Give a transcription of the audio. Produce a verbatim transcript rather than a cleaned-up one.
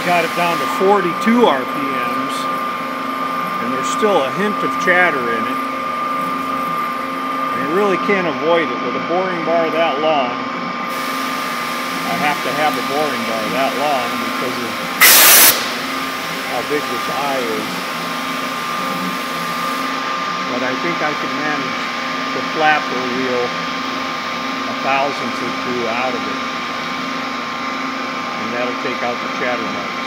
got it down to forty-two R P Ms, and there's still a hint of chatter in it. And you really can't avoid it with a boring bar that long. I have to have a boring bar that long because of how big this eye is. But I think I can manage the flapper wheel a thousandth or two out of it. And that'll take out the chatter mark.